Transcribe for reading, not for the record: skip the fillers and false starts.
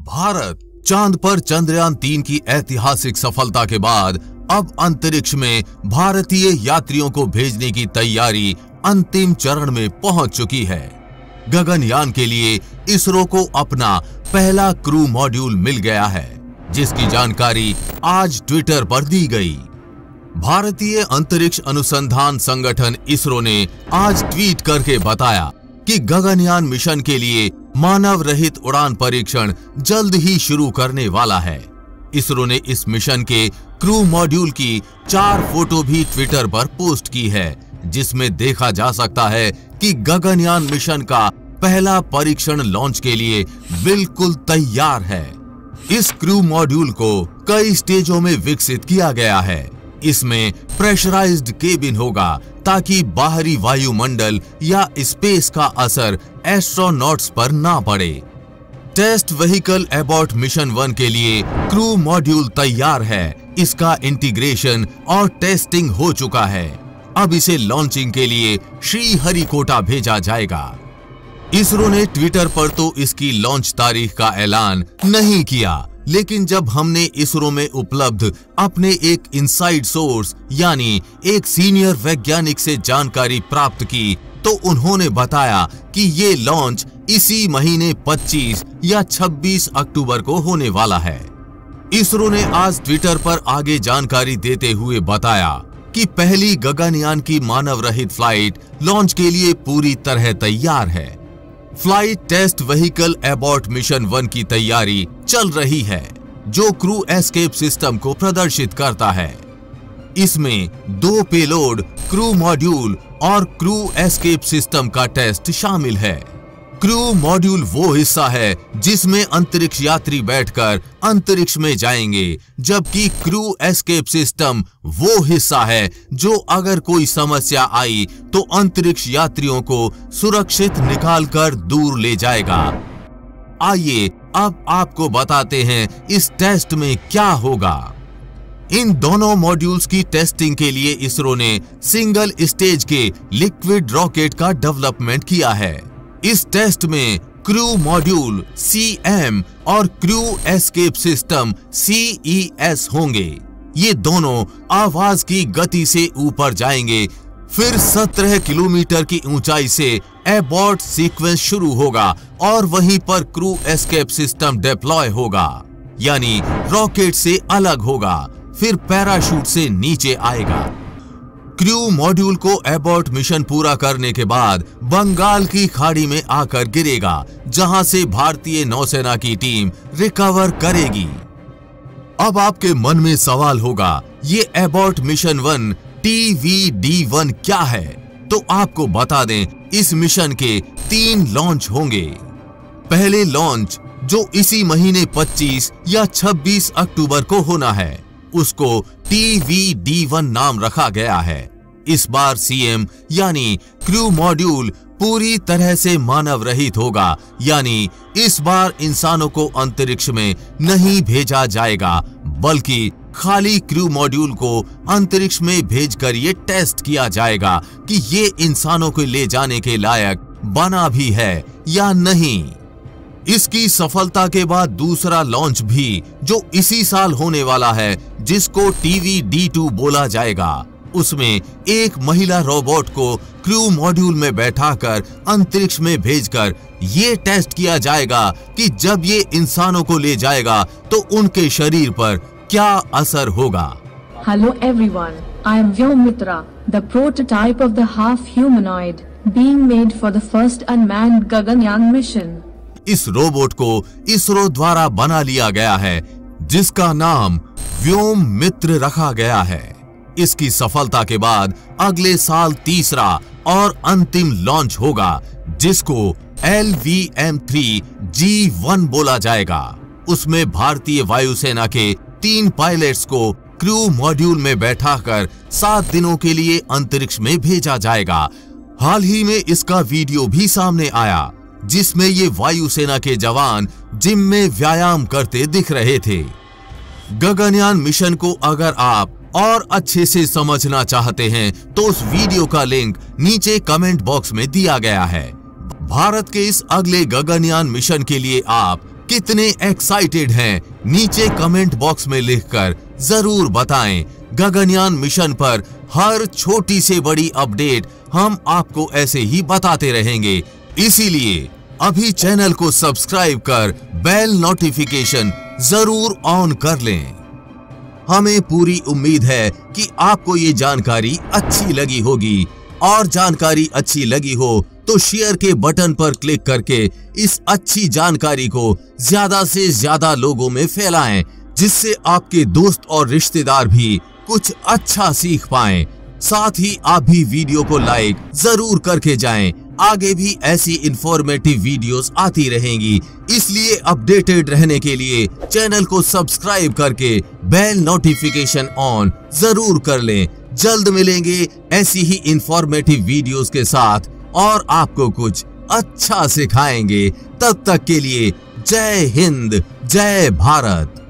भारत चांद पर चंद्रयान-3 की ऐतिहासिक सफलता के बाद अब अंतरिक्ष में भारतीय यात्रियों को भेजने की तैयारी अंतिम चरण में पहुंच चुकी है। गगनयान के लिए इसरो को अपना पहला क्रू मॉड्यूल मिल गया है, जिसकी जानकारी आज ट्विटर पर दी गई। भारतीय अंतरिक्ष अनुसंधान संगठन इसरो ने आज ट्वीट करके बताया कि गगनयान मिशन के लिए मानव रहित उड़ान परीक्षण जल्द ही शुरू करने वाला है। इसरो ने इस मिशन के क्रू मॉड्यूल की 4 फोटो भी ट्विटर पर पोस्ट की है, जिसमें देखा जा सकता है कि गगनयान मिशन का पहला परीक्षण लॉन्च के लिए बिल्कुल तैयार है। इस क्रू मॉड्यूल को कई स्टेजों में विकसित किया गया है। इसमें प्रेशराइज्ड केबिन होगा ताकि बाहरी वायुमंडल या स्पेस का असर एस्ट्रोनॉट्स पर ना पड़े। टेस्ट व्हीकल एबॉट मिशन 1 के लिए क्रू मॉड्यूल तैयार है। इसका इंटीग्रेशन और टेस्टिंग हो चुका है। अब इसे लॉन्चिंग के लिए श्रीहरिकोटा भेजा जाएगा। इसरो ने ट्विटर पर तो इसकी लॉन्च तारीख का ऐलान नहीं किया, लेकिन जब हमने इसरो में उपलब्ध अपने एक इनसाइड सोर्स यानी एक सीनियर वैज्ञानिक से जानकारी प्राप्त की, तो उन्होंने बताया कि ये लॉन्च इसी महीने 25 या 26 अक्टूबर को होने वाला है। इसरो ने आज ट्विटर पर आगे जानकारी देते हुए बताया कि पहली गगनयान की मानव रहित फ्लाइट लॉन्च के लिए पूरी तरह तैयार है। Flight test vehicle abort mission 1 की तैयारी चल रही है, जो क्रू एस्केप सिस्टम को प्रदर्शित करता है। इसमें 2 पेलोड, क्रू मॉड्यूल और क्रू एस्केप सिस्टम का टेस्ट शामिल है। क्रू मॉड्यूल वो हिस्सा है जिसमें अंतरिक्ष यात्री बैठकर अंतरिक्ष में जाएंगे, जबकि क्रू एस्केप सिस्टम वो हिस्सा है जो अगर कोई समस्या आई तो अंतरिक्ष यात्रियों को सुरक्षित निकालकर दूर ले जाएगा। आइए अब आपको बताते हैं इस टेस्ट में क्या होगा। इन दोनों मॉड्यूल्स की टेस्टिंग के लिए इसरो ने सिंगल स्टेज के लिक्विड रॉकेट का डेवलपमेंट किया है। इस टेस्ट में क्रू मॉड्यूल CM और क्रू एस्केप सिस्टम CES होंगे। ये दोनों आवाज की गति से ऊपर जाएंगे। फिर 17 किलोमीटर की ऊंचाई से एबॉट सीक्वेंस शुरू होगा और वहीं पर क्रू एस्केप सिस्टम डिप्लॉय होगा, यानी रॉकेट से अलग होगा, फिर पैराशूट से नीचे आएगा। क्रू मॉड्यूल को एबॉट मिशन पूरा करने के बाद बंगाल की खाड़ी में आकर गिरेगा, जहां से भारतीय नौसेना की टीम रिकवर करेगी। अब आपके मन में सवाल होगा, ये एबॉट मिशन 1 TVD-1 क्या है? तो आपको बता दें, इस मिशन के 3 लॉन्च होंगे। पहले लॉन्च, जो इसी महीने 25 या 26 अक्टूबर को होना है, उसको TVD-1 नाम रखा गया है। इस बार CM यानी क्रू मॉड्यूल पूरी तरह से मानव रहित होगा, यानी इस बार इंसानों को अंतरिक्ष में नहीं भेजा जाएगा, बल्कि खाली क्रू मॉड्यूल को अंतरिक्ष में भेजकर ये टेस्ट किया जाएगा कि ये इंसानों को ले जाने के लायक बना भी है या नहीं। इसकी सफलता के बाद दूसरा लॉन्च भी, जो इसी साल होने वाला है, जिसको TVD-2 बोला जाएगा, उसमें एक महिला रोबोट को क्रू मॉड्यूल में बैठाकर अंतरिक्ष में भेजकर ये टेस्ट किया जाएगा कि जब ये इंसानों को ले जाएगा तो उनके शरीर पर क्या असर होगा। Hello everyone, I am Vyom Mitra, the prototype of the half humanoid being made for the first unmanned Gaganyaan mission. इस रोबोट को इसरो द्वारा बना लिया गया है, जिसका नाम व्योम मित्र रखा गया है। इसकी सफलता के बाद अगले साल तीसरा और अंतिम लॉन्च होगा, जिसको LVM-3G1 बोला जाएगा। उसमें भारतीय वायुसेना के 3 पायलट्स को क्रू मॉड्यूल में बैठाकर 7 दिनों के लिए अंतरिक्ष में भेजा जाएगा। हाल ही में इसका वीडियो भी सामने आया, जिसमें ये वायुसेना के जवान जिम में व्यायाम करते दिख रहे थे। गगनयान मिशन को अगर आप और अच्छे से समझना चाहते हैं तो उस वीडियो का लिंक नीचे कमेंट बॉक्स में दिया गया है। भारत के इस अगले गगनयान मिशन के लिए आप कितने एक्साइटेड हैं नीचे कमेंट बॉक्स में लिखकर जरूर बताएं। गगनयान मिशन पर हर छोटी से बड़ी अपडेट हम आपको ऐसे ही बताते रहेंगे, इसीलिए अभी चैनल को सब्सक्राइब कर बेल नोटिफिकेशन जरूर ऑन कर लें। हमें पूरी उम्मीद है कि आपको ये जानकारी अच्छी लगी होगी, और जानकारी अच्छी लगी हो तो शेयर के बटन पर क्लिक करके इस अच्छी जानकारी को ज्यादा से ज्यादा लोगों में फैलाएं, जिससे आपके दोस्त और रिश्तेदार भी कुछ अच्छा सीख पाएं। साथ ही आप भी वीडियो को लाइक जरूर करके जाएं। आगे भी ऐसी इंफॉर्मेटिव वीडियोस आती रहेंगी, इसलिए अपडेटेड रहने के लिए चैनल को सब्सक्राइब करके बेल नोटिफिकेशन ऑन जरूर कर लें। जल्द मिलेंगे ऐसी ही इंफॉर्मेटिव वीडियोस के साथ और आपको कुछ अच्छा सिखाएंगे। तब तक के लिए जय हिंद, जय भारत।